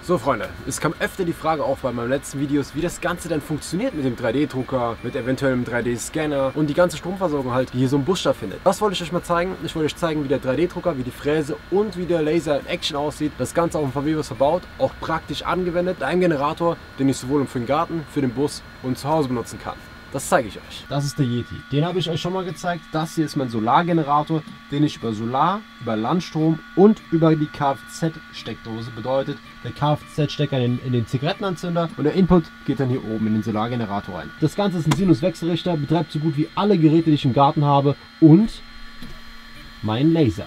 So Freunde, es kam öfter die Frage auf bei meinen letzten Videos, wie das Ganze denn funktioniert mit dem 3D-Drucker, mit eventuell einem 3D-Scanner und die ganze Stromversorgung halt, die hier so im Bus stattfindet. Das wollte ich euch mal zeigen. Ich wollte euch zeigen, wie der 3D-Drucker, wie die Fräse und wie der Laser in Action aussieht. Das Ganze auf dem VW-Bus verbaut, auch praktisch angewendet mit einem Generator, den ich sowohl für den Garten, für den Bus und zu Hause benutzen kann. Das zeige ich euch. Das ist der Yeti. Den habe ich euch schon mal gezeigt. Das hier ist mein Solargenerator, den ich über Solar, über Landstrom und über die Kfz-Steckdose, bedeutet der Kfz-Stecker in den Zigarettenanzünder und der Input geht dann hier oben in den Solargenerator rein. Das Ganze ist ein Sinus-Wechselrichter, betreibt so gut wie alle Geräte, die ich im Garten habe und mein Laser.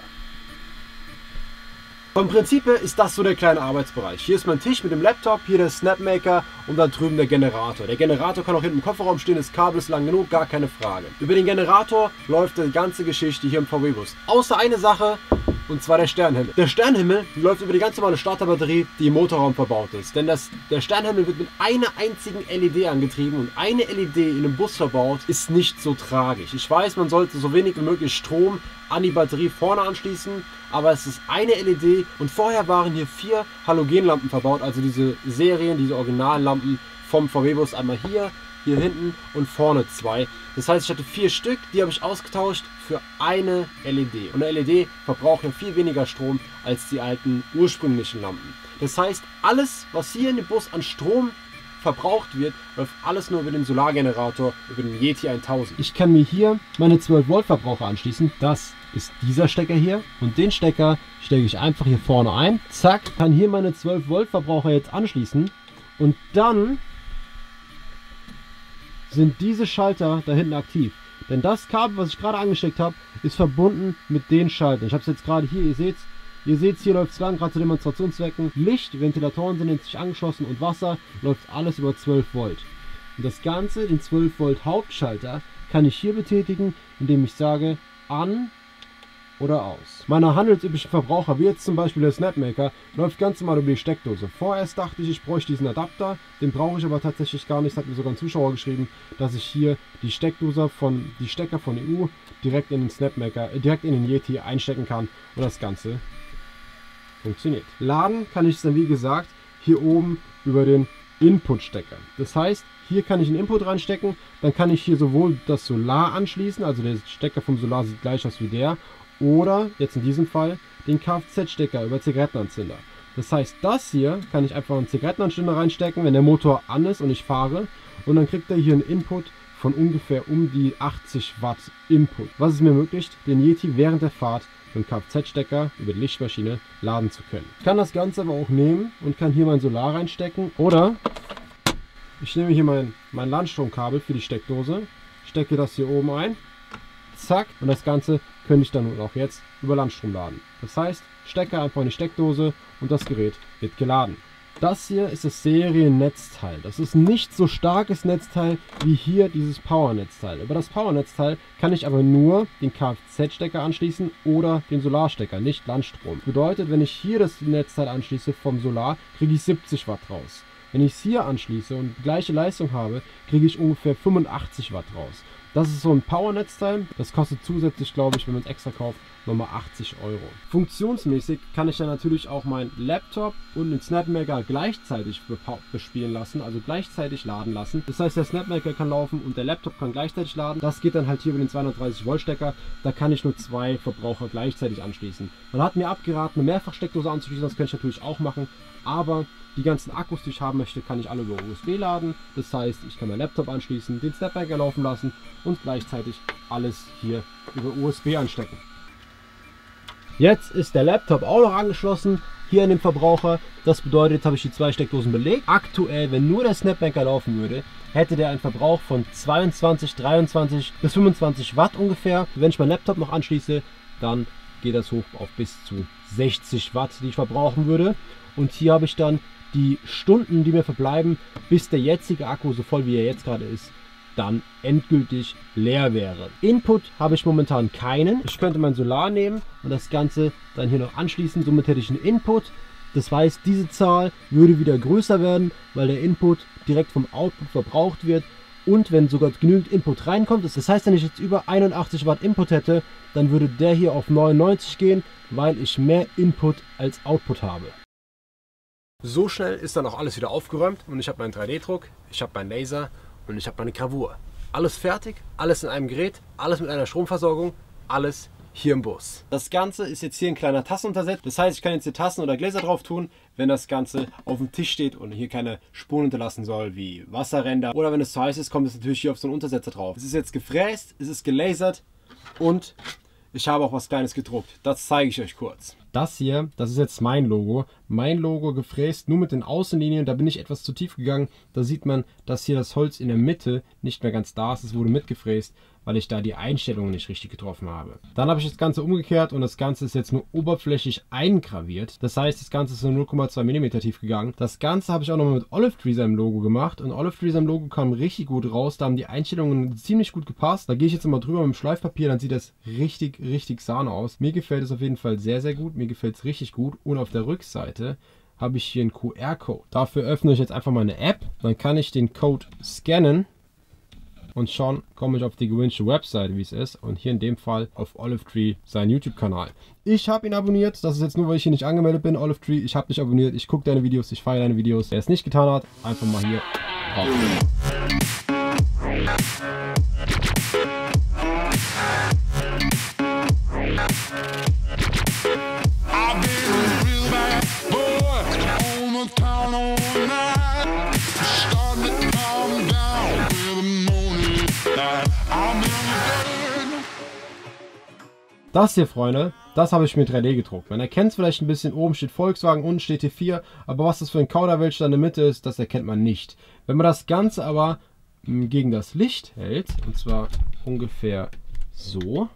Vom Prinzip her ist das so der kleine Arbeitsbereich. Hier ist mein Tisch mit dem Laptop, hier der Snapmaker und dann drüben der Generator. Der Generator kann auch hinten im Kofferraum stehen, das Kabel ist lang genug, gar keine Frage. Über den Generator läuft die ganze Geschichte hier im VW-Bus. Außer eine Sache, und zwar der Sternenhimmel. Der Sternenhimmel läuft über die ganz normale Starterbatterie, die im Motorraum verbaut ist. Denn der Sternenhimmel wird mit einer einzigen LED angetrieben und eine LED in einem Bus verbaut ist nicht so tragisch. Ich weiß, man sollte so wenig wie möglich Strom an die Batterie vorne anschließen, aber es ist eine LED und vorher waren hier 4 Halogenlampen verbaut, also diese Serien, diese originalen Lampen vom VW-Bus, einmal hier hinten und vorne 2. Das heißt, ich hatte 4 Stück, die habe ich ausgetauscht für eine LED. Und eine LED verbraucht ja viel weniger Strom als die alten ursprünglichen Lampen. Das heißt, alles, was hier in dem Bus an Strom verbraucht wird, läuft alles nur über den Solargenerator, über den Yeti 1000. Ich kann mir hier meine 12 Volt Verbraucher anschließen. Das ist dieser Stecker hier und den Stecker stecke ich einfach hier vorne ein. Zack, kann hier meine 12 Volt Verbraucher jetzt anschließen und dann sind diese Schalter da hinten aktiv. Denn das Kabel, was ich gerade angesteckt habe, ist verbunden mit den Schaltern. Ich habe es jetzt gerade hier, ihr seht hier läuft es lang, gerade zu Demonstrationszwecken. Licht, Ventilatoren sind jetzt angeschlossen und Wasser läuft alles über 12 Volt. Und das Ganze, den 12 Volt Hauptschalter, kann ich hier betätigen, indem ich sage an oder aus. Meine handelsüblichen Verbraucher, wie jetzt zum Beispiel der Snapmaker, läuft ganz normal über die Steckdose. Vorerst dachte ich bräuchte diesen Adapter, den brauche ich aber tatsächlich gar nicht. Es hat mir sogar ein Zuschauer geschrieben, dass ich hier die Steckdose die Stecker von EU direkt in den Snapmaker, direkt in den Yeti einstecken kann und das Ganze funktioniert. Laden kann ich es dann wie gesagt hier oben über den Input-Stecker. Das heißt, hier kann ich einen Input reinstecken, dann kann ich hier sowohl das Solar anschließen, also der Stecker vom Solar sieht gleich aus wie der, oder jetzt in diesem Fall den Kfz-Stecker über Zigarettenanzünder. Das heißt, das hier kann ich einfach einen Zigarettenanzünder reinstecken, wenn der Motor an ist und ich fahre, und dann kriegt er hier einen Input von ungefähr um die 80 Watt Input. Was es mir ermöglicht, den Yeti während der Fahrt mit dem Kfz-Stecker über die Lichtmaschine laden zu können. Ich kann das Ganze aber auch nehmen und kann hier mein Solar reinstecken, oder ich nehme hier mein Landstromkabel für die Steckdose, stecke das hier oben ein, zack, und das Ganze könnte ich dann auch jetzt über Landstrom laden. Das heißt, stecke einfach in die Steckdose und das Gerät wird geladen. Das hier ist das Seriennetzteil. Das ist nicht so starkes Netzteil wie hier dieses Powernetzteil. Über das Powernetzteil kann ich aber nur den Kfz-Stecker anschließen oder den Solarstecker, nicht Landstrom. Bedeutet, wenn ich hier das Netzteil anschließe vom Solar, kriege ich 70 Watt raus. Wenn ich es hier anschließe und die gleiche Leistung habe, kriege ich ungefähr 85 Watt raus. Das ist so ein Power-Netzteil. Das kostet zusätzlich, glaube ich, wenn man es extra kauft, nochmal 80 Euro. Funktionsmäßig kann ich dann natürlich auch meinen Laptop und den Snapmaker gleichzeitig bespielen lassen, also gleichzeitig laden lassen. Das heißt, der Snapmaker kann laufen und der Laptop kann gleichzeitig laden. Das geht dann halt hier über den 230 Volt Stecker. Da kann ich nur 2 Verbraucher gleichzeitig anschließen. Man hat mir abgeraten, eine Mehrfachsteckdose anzuschließen. Das könnte ich natürlich auch machen, aber die ganzen Akkus, die ich haben möchte, kann ich alle über USB laden. Das heißt, ich kann meinen Laptop anschließen, den Snapmaker laufen lassen und gleichzeitig alles hier über USB anstecken. Jetzt ist der Laptop auch noch angeschlossen hier an den Verbraucher. Das bedeutet, jetzt habe ich die 2 Steckdosen belegt. Aktuell, wenn nur der Snapmaker laufen würde, hätte der einen Verbrauch von 22, 23 bis 25 Watt ungefähr. Wenn ich meinen Laptop noch anschließe, dann geht das hoch auf bis zu 60 Watt, die ich verbrauchen würde. Und hier habe ich dann die Stunden, die mir verbleiben, bis der jetzige Akku, so voll wie er jetzt gerade ist, dann endgültig leer wäre. Input habe ich momentan keinen. Ich könnte mein Solar nehmen und das Ganze dann hier noch anschließen. Somit hätte ich einen Input. Das heißt, diese Zahl würde wieder größer werden, weil der Input direkt vom Output verbraucht wird. Und wenn sogar genügend Input reinkommt, das heißt, wenn ich jetzt über 81 Watt Input hätte, dann würde der hier auf 99 gehen, weil ich mehr Input als Output habe. So schnell ist dann auch alles wieder aufgeräumt und ich habe meinen 3D-Druck, ich habe meinen Laser und ich habe meine Gravur. Alles fertig, alles in einem Gerät, alles mit einer Stromversorgung, alles hier im Bus. Das Ganze ist jetzt hier ein kleiner Tassenuntersatz. Das heißt, ich kann jetzt hier Tassen oder Gläser drauf tun, wenn das Ganze auf dem Tisch steht und hier keine Spuren hinterlassen soll, wie Wasserränder. Oder wenn es zu heiß ist, kommt es natürlich hier auf so einen Untersetzer drauf. Es ist jetzt gefräst, es ist gelasert und ich habe auch was Kleines gedruckt. Das zeige ich euch kurz. Das hier, das ist jetzt mein Logo. Mein Logo gefräst, nur mit den Außenlinien. Da bin ich etwas zu tief gegangen. Da sieht man, dass hier das Holz in der Mitte nicht mehr ganz da ist. Es wurde mitgefräst, weil ich da die Einstellungen nicht richtig getroffen habe. Dann habe ich das Ganze umgekehrt und das Ganze ist jetzt nur oberflächlich eingraviert. Das heißt, das Ganze ist nur 0,2 mm tief gegangen. Das Ganze habe ich auch nochmal mit Olive Tree seinem Logo gemacht und Olive Tree seinem Logo kam richtig gut raus. Da haben die Einstellungen ziemlich gut gepasst. Da gehe ich jetzt mal drüber mit dem Schleifpapier, dann sieht das richtig Sahne aus. Mir gefällt es auf jeden Fall sehr gut. Mir gefällt es richtig gut und auf der Rückseite habe ich hier einen QR-Code. Dafür öffne ich jetzt einfach mal eine App. Dann kann ich den Code scannen. Und schon komme ich auf die gewünschte Webseite, wie es ist. Und hier in dem Fall auf Olive Tree, seinen YouTube-Kanal. Ich habe ihn abonniert. Das ist jetzt nur, weil ich hier nicht angemeldet bin, Olive Tree. Ich habe dich abonniert. Ich gucke deine Videos. Ich feiere deine Videos. Wer es nicht getan hat, einfach mal hier drauf. Das hier, Freunde, das habe ich mit 3D gedruckt. Man erkennt es vielleicht ein bisschen, oben steht Volkswagen, unten steht T4, aber was das für ein Kauderwelsch da in der Mitte ist, das erkennt man nicht. Wenn man das Ganze aber gegen das Licht hält, und zwar ungefähr so,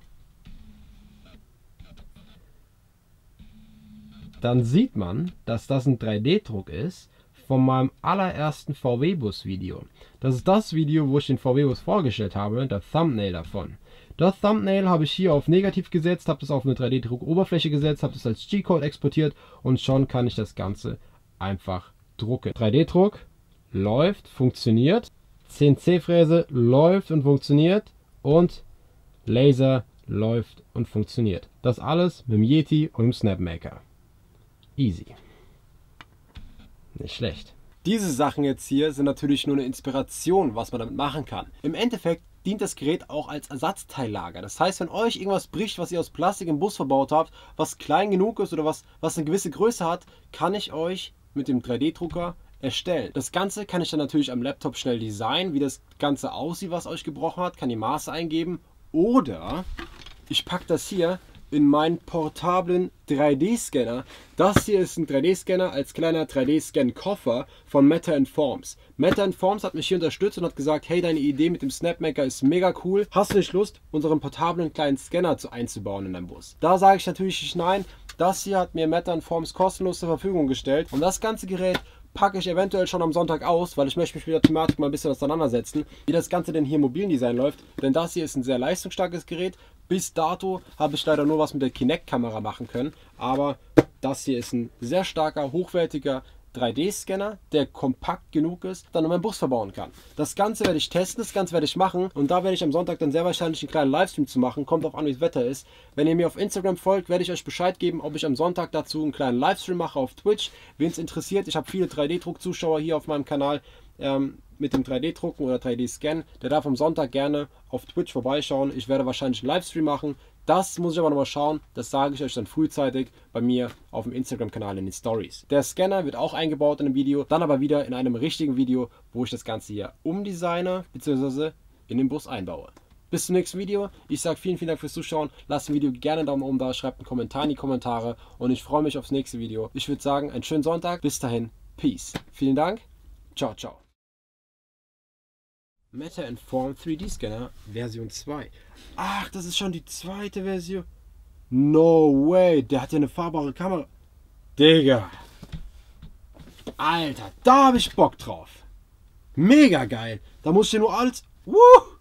dann sieht man, dass das ein 3D-Druck ist von meinem allerersten VW-Bus-Video. Das ist das Video, wo ich den VW-Bus vorgestellt habe, der Thumbnail davon. Das Thumbnail habe ich hier auf Negativ gesetzt, habe das auf eine 3D-Druck-Oberfläche gesetzt, habe das als G-Code exportiert und schon kann ich das Ganze einfach drucken. 3D-Druck läuft, funktioniert, CNC-Fräse läuft und funktioniert und Laser läuft und funktioniert. Das alles mit dem Yeti und dem Snapmaker. Easy. Nicht schlecht. Diese Sachen jetzt hier sind natürlich nur eine Inspiration, was man damit machen kann. Im Endeffekt dient das Gerät auch als Ersatzteillager. Das heißt, wenn euch irgendwas bricht, was ihr aus Plastik im Bus verbaut habt, was klein genug ist oder was eine gewisse Größe hat, kann ich euch mit dem 3D-Drucker erstellen. Das Ganze kann ich dann natürlich am Laptop schnell designen, wie das Ganze aussieht, was euch gebrochen hat, kann die Maße eingeben oder ich packe das hier in meinen portablen 3D-Scanner. Das hier ist ein 3D-Scanner als kleiner 3D-Scan-Koffer von Matter & Forms. Matter & Forms hat mich hier unterstützt und hat gesagt, hey, deine Idee mit dem Snapmaker ist mega cool. Hast du nicht Lust, unseren portablen kleinen Scanner einzubauen in deinem Bus? Da sage ich natürlich nicht nein. Das hier hat mir Matter & Forms kostenlos zur Verfügung gestellt. Und das ganze Gerät packe ich eventuell schon am Sonntag aus, weil ich möchte mich mit der Thematik mal ein bisschen auseinandersetzen, wie das Ganze denn hier im mobilen Design läuft. Denn das hier ist ein sehr leistungsstarkes Gerät. Bis dato habe ich leider nur was mit der Kinect-Kamera machen können, aber das hier ist ein sehr starker, hochwertiger 3D-Scanner, der kompakt genug ist, dann in meinen Bus verbauen kann. Das Ganze werde ich testen, das Ganze werde ich machen und da werde ich am Sonntag dann sehr wahrscheinlich einen kleinen Livestream zu machen, kommt auf an, wie das Wetter ist. Wenn ihr mir auf Instagram folgt, werde ich euch Bescheid geben, ob ich am Sonntag dazu einen kleinen Livestream mache auf Twitch. Wen es interessiert, ich habe viele 3D-Druck-Zuschauer hier auf meinem Kanal mit dem 3D-Drucken oder 3D-Scannen, der darf am Sonntag gerne auf Twitch vorbeischauen. Ich werde wahrscheinlich einen Livestream machen. Das muss ich aber nochmal schauen. Das sage ich euch dann frühzeitig bei mir auf dem Instagram-Kanal in den Stories. Der Scanner wird auch eingebaut in einem Video, dann aber wieder in einem richtigen Video, wo ich das Ganze hier umdesigne bzw. in den Bus einbaue. Bis zum nächsten Video. Ich sage vielen Dank fürs Zuschauen. Lasst dem Video gerne einen Daumen oben da, schreibt einen Kommentar in die Kommentare und ich freue mich aufs nächste Video. Ich würde sagen, einen schönen Sonntag. Bis dahin, Peace. Vielen Dank. Ciao, ciao. Matter & Form 3D Scanner Version 2. Ach, das ist schon die zweite Version. No way, der hat ja eine fahrbare Kamera. Digga. Alter, da habe ich Bock drauf. Mega geil. Da muss ich ja nur alles...